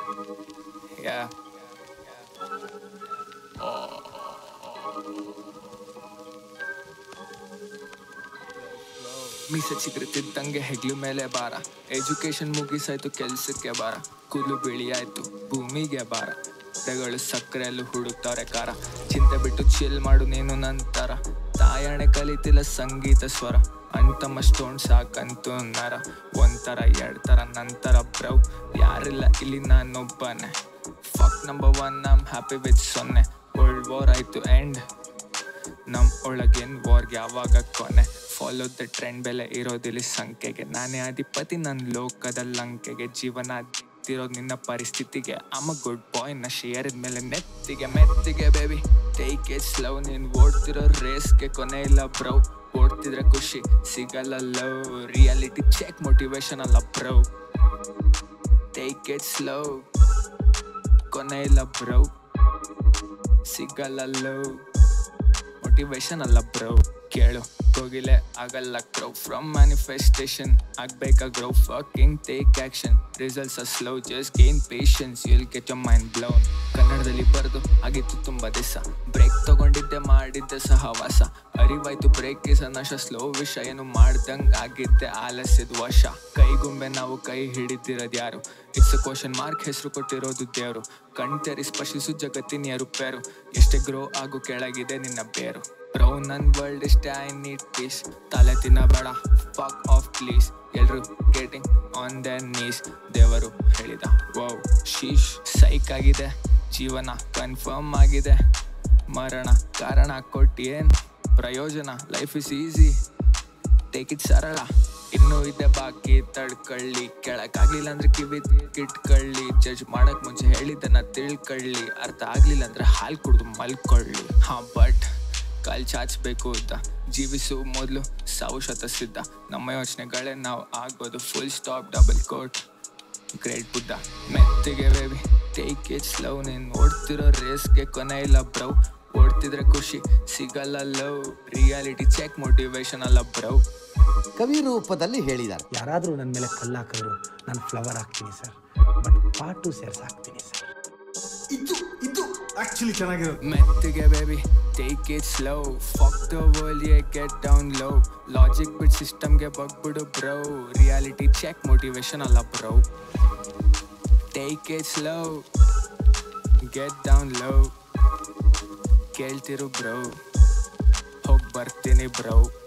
Yeah. ಮೀಸೆ ಚಿಗುರುತ್ತಿದ್ದಂಗೆ ಹೆಗ್ಲು ಮೇಲೆ ಭಾರ, ಎಜುಕೇಶನ್ ಮುಗಿಸಾಯ್ತು ಕೆಲ್ಸಕ್ಕೆ ಬಾರ, ಕೂದಲು ಬಿಳಿಯಾಯ್ತು ಭೂಮಿಗೆ ಭಾರ, ಗಳು ಸಕ್ಕರೆಯಲ್ಲೂ ಹುಡುಕ್ತಾರೆ ಕಾರ, ಚಿಂತೆ ಬಿಟ್ಟು ಚಿಲ್ ಮಾಡು ನೀನು ನಂತರ, ತಾಯಣೆ ಕಲಿತಿಲ್ಲ ಸಂಗೀತ ಸ್ವರ, ಅಂತಮ್ಮ ಸ್ಟೋನ್ ಸಾಕಂತೂ ನರ, ಒಂಥರ ಎರಡ್ತರ ನಂತರ ಬ್ರೌ, ಯಾರಿಲ್ಲ ಇಲ್ಲಿ ನಾನೊಬ್ಬನೇ, fuck number 1 I'm happy with 0, world war ಆಯ್ತು ಎಂಡ್, ನಮ್ ಒಳಗೇನ್ ವಾರ್ಗೆ ಯಾವಾಗ ಕೊನೆ, ಫಾಲೋ ದ ಟ್ರೆಂಡ್, ಬೆಲೆ ಇರೋದಿಲ್ಲಿ ಸಂಖ್ಯೆಗೆ, ನಾನೇ ಅಧಿಪತಿ ನನ್ನ ಲೋಕದ ಲಂಕೆಗೆ, ಜೀವನ ತಿರೋದು ನಿನ್ನ ಪರಿಸ್ಥಿತಿಗೆ, ಆಮ್ ಅ ಗುಡ್ ಬಾಯ್ ನಶೆ ಏರಿದ್ಮೇಲೆ ನೆತ್ತಿಗೆ ಮೆತ್ತಿಗೆ ಬೇಬಿ, ಟೇಕ್ ಇಟ್ ಸ್ಲೋ, ನೀನ್ ಓಡ್ತಿರೋ ರೇಸ್ಗೆ ಕೊನೆ ಇಲ್ಲ ಬ್ರೌ, ಓಡ್ತಿದ್ರೆ ಖುಷಿ ಸಿಗಲ್ಲ ಲವ್, ರಿಯಾಲಿಟಿ ಚೆಕ್ ಮೋಟಿವೇಶನ್ ಅಲ್ಲ ಬ್ರೌ, ಟೇಕ್ ಇಟ್ ಸ್ಲೋ, ಕೊನೆ ಇಲ್ಲ ಬ್ರೌ, ಸಿಗಲ್ಲ ಲವ್, ಮೋಟಿವೇಶನ್ ಅಲ್ಲ ಬ್ರೋ, ಕೇಳು ಕೋಗಿಲೆ ಆಗಲ್ಲ ಕ್ರೌ, ಫ್ರಮ್ ಮ್ಯಾನಿಫೆಸ್ಟೇಷನ್ ಆಗ್ಬೇಕಾ grow, fucking take action, results are slow, just gain patience, you will get your mind blown, ಕನ್ನಡದಲ್ಲಿ ಬರೆದು ಆಗಿತ್ತು ತುಂಬ ದಿವಸ, ಬ್ರೇಕ್ ತಗೊಂಡಿದ್ದೆ ಮಾಡಿದ್ದೆ ಸಹವಾಸ, ಅರಿವಾಯ್ತು ಬ್ರೇಕ್ ಇಸ್ ನಶ, ಸ್ಲೋ ವಿಷ ಏನು ಮಾಡ್ದಂಗ್ ಆಗಿದ್ದೆ ಆಲಸ್ಯದ ವಶ, ಕೈಗುಂಬೆ ನಾವು ಕೈ ಹಿಡಿದಿರೋದು ಯಾರು, ಇಟ್ಸ್ ಅ ಕ್ವಶನ್ ಮಾರ್ಕ್, ಹೆಸರು ಕೊಟ್ಟಿರೋದು ದೇವರು, ಕಣ್ತೆರಿ ಸ್ಪರ್ಶಿಸು ಜಗತ್ತಿನ ಏರುಪೇರು, ಎಷ್ಟೇ ಗ್ರೋ ಆಗು ಕೆಳಗಿದೆ ನಿನ್ನ ಬೇರು, ಬ್ರೋ ನನ್ ವರ್ಲ್ಡ್ ಇಷ್ಟೇ ಐ ನೀಡ್ ಪೀಸ್, ತಲೆ ತಿನ್ನಬೇಡ ಫಕ್ ಆಫ್ ಪ್ಲೀಸ್, ಎಲ್ರು ಗೆಟಿಂಗ್ ಆನ್ ದ ನೀಸ್, ದೇವರು ಹೇಳಿದ ವೌ ಶೀಶ್, ಸೈಕ್ ಆಗಿದೆ ಜೀವನ ಕನ್ಫರ್ಮ್ ಆಗಿದೆ, ಮರಣ ಕಾರಣ ಕೊಟ್ಟಿಯೇನ್ ಪ್ರಯೋಜನ, life is easy take it ಸರಳ, ಇನ್ನೂ ಇದೆ ಬಾಕಿ ತಡ್ಕಳ್ಳಿ, ಕೆಳಕಾಗ್ಲಿಲ್ಲ ಅಂದ್ರೆ ಕಿವಿ ಕಿಟ್ಕಳ್ಳಿ, ಜಡ್ಜ್ ಮಾಡಕ್ ಮುಂಚೆ ಹೇಳಿದ್ದನ್ನ ತಿಳ್ಕಳ್ಳಿ, ಅರ್ಥ ಆಗ್ಲಿಲ್ಲ ಅಂದ್ರೆ ಹಾಲು ಕುಡ್ದು ಮಲ್ಕೊಳ್ಳಿ, ಹಾ ಬಟ್ ಕಾಲ್ ಚಾಚಬೇಕು ಉದ್ದ, ಜೀವಿಸು ಮೊದಲು ಸಾವು ಶತಸಿದ್ಧ, ನಮ್ಮ ಯೋಚನೆಗಳೇ ನಾವು ಆಗೋದು full stop double quote, great Buddha, ಮೆತ್ತಿಗೆ ಬೇಬಿ ಟೇಕ್ ಇಟ್ ಸ್ಲೋ, ನೀನ್ ಓಡ್ತಿರೋ ರೇಸ್ಗೆ ಕೊನೆ ಇಲ್ಲ ಬ್ರೌ, ಓಡ್ತಿದ್ರೆ ಖುಷಿ ಸಿಗಲ್ಲ ಲವ್, ರಿಯಾಲಿಟಿ ಚೆಕ್ ಮೋಟಿವೇಶನ್ ಅಲ್ಲ ಬ್ರೌ. ಕವಿ ರೂಪದಲ್ಲಿ ಹೇಳಿದ್ದಾರೆ, ಯಾರಾದರೂ ನನ್ನ ಮೇಲೆ ಕಲ್ಲು ಹಾಕಿದ್ರು ನಾನು ಫ್ಲವರ್ ಹಾಕ್ತೀನಿ ಸರ್, ಬಟ್ ಪಾರ್ಟ್ 2 ಸೇರ್ಸ್ ಹಾಕ್ತೀನಿ ಸರ್. ಇದು ಆಕ್ಚುಲಿ ಚೆನ್ನಾಗಿರೋದು. ಮೆತ್ತಿಗೆ baby take it slow, fuck the world yeah get down low, logic ಬಿಟ್ ಸಿಸ್ಟಮ್ಗೆ ಬಗ್ಬಿಡು ಬ್ರೌ, ರಿಯಾಲಿಟಿ ಚೆಕ್ ಮೋಟಿವೇಶನ್ ಅಲ್ಲ bro, take it slow, get down low, ಕೇಳ್ತಿರು ಬ್ರೌ, ಹೋಗಿ ಬರ್ತೀನಿ ಬ್ರೌ.